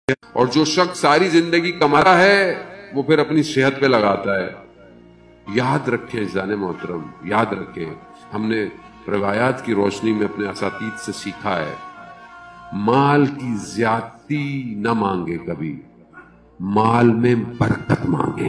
اور جو شخص ساری زندگی کماتا ہے وہ پھر اپنی صحت پہ لگاتا ہے. یاد رکھیں عزیزان محترم، یاد رکھیں، ہم نے روایات کی روشنی میں اپنے اساتید سے سیکھا ہے، مال کی زیادتی نہ مانگے، کبھی مال میں برکت مانگے.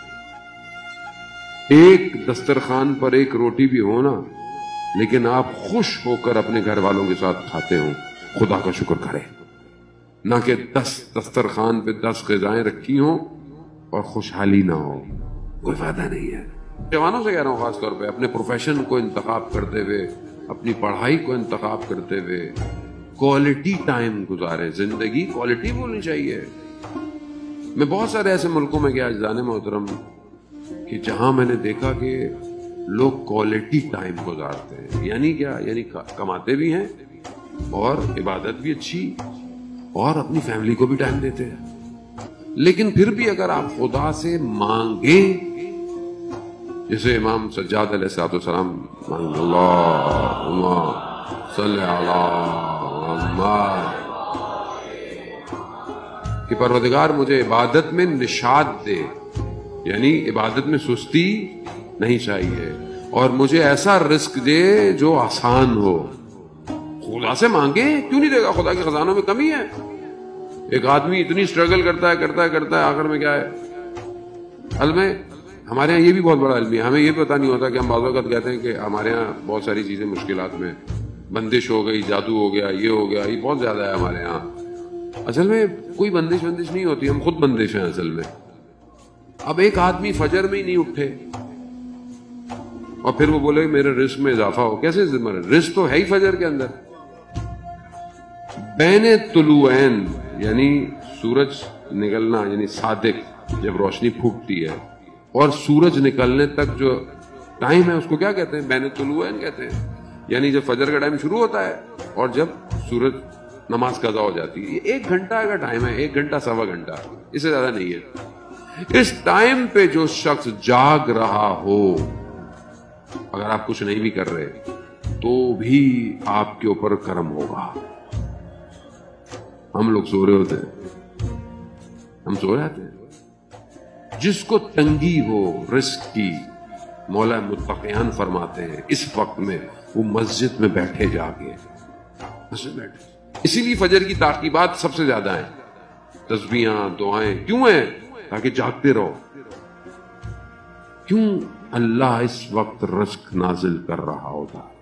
ایک دسترخوان پر ایک روٹی بھی ہو نا، لیکن آپ خوش ہو کر اپنے گھر والوں کے ساتھ کھاتے ہوں، خدا کا شکر کریں، نہ کہ 10 دسترخوان پہ 10 غذائیں رکھی ہوں اور خوشحالی نہ ہو. کوئی فائدہ نہیں ہے. جوانوں سے کہہ رہا ہوں، خاص طور پہ اپنے پروفیشن کو انتخاب کرتے ہوئے، اپنی پڑھائی کو انتخاب کرتے ہوئے کوالٹی ٹائم گزاریں. زندگی کوالٹی ہونی چاہیے. میں بہت سارے ایسے ملکوں میں گیا عزیزان محترم کہ جہاں میں نے دیکھا کہ لوگ کوالٹی ٹائم گزارتے ہیں. یعنی کیا؟ یعنی کماتے بھی ہیں اور عبادت بھی اچھی اور اپنی فیملی کو بھی ٹائم دیتے ہیں. لیکن پھر بھی اگر آپ خدا سے مانگیں، جیسے امام سجاد علیہ السلام مانگ اللہم صلی علی محمد کہ پروردگار مجھے عبادت میں نشاط دے، یعنی عبادت میں سستی نہیں چاہیے، اور مجھے ایسا رزق دے جو آسان ہو. خدا سے مانگے، کیوں نہیں دے گا؟ خدا کے خزانوں میں کمی ہے. ایک آدمی اتنی سٹرگل کرتا ہے آخر میں کیا ہے؟ علم ہے. ہمارے ہاں یہ بھی بہت بڑا علم ہے. ہمیں یہ پتہ نہیں ہوتا کہ ہم بعض اوقات کہتے ہیں کہ ہمارے ہاں بہت ساری چیزیں مشکلات میں، بندش ہو گئی، جادو ہو گیا، یہ ہو گیا، یہ بہت زیادہ ہے ہمارے ہاں. اصل میں کوئی بندش نہیں ہوتی، ہم خود بندش ہیں اصل میں. اب ایک آدمی فجر میں ہی نہیں اٹھے اور پھر وہ بولے میرے رزق میں اضافہ ہو. کیسے؟ رزق تو ہے ہی فجر کے اندر. بین طلوعین یعنی سورج نکلنا، یعنی صادق جب روشنی پھوٹتی ہے، اور سورج نکلنے تک جو ٹائم ہے اس کو کیا کہتے ہیں؟ بین طلوعین کہتے ہیں. یعنی جب فجر کا ٹائم شروع ہوتا ہے اور جب سورج نماز قضا ہو جاتی ہے. یہ 1 گھنٹہ کا ٹائم ہے، 1 گھنٹہ سوا گھنٹہ، اس سے زیادہ نہیں ہے. اس ٹائم پہ جو شخص جاگ رہا ہو، اگر آپ کچھ نہیں بھی کر رہے تو بھی آپ کے اوپر کرم ہوگا. ہم لوگ سو رہے ہوتے ہیں، ہم سو جاتے ہیں. جس کو تنگی ہو رزق کی، مولا متقیان فرماتے ہیں اس وقت میں وہ مسجد میں بیٹھے جا کے، مسجد بیٹھے. اسی لیے فجر کی تعقیبات سب سے زیادہ ہیں، تسبیحاں، دعائیں. کیوں ہیں؟ تاکہ جاگتے رہو. کیوں؟ اللہ اس وقت رزق نازل کر رہا ہوتا ہے.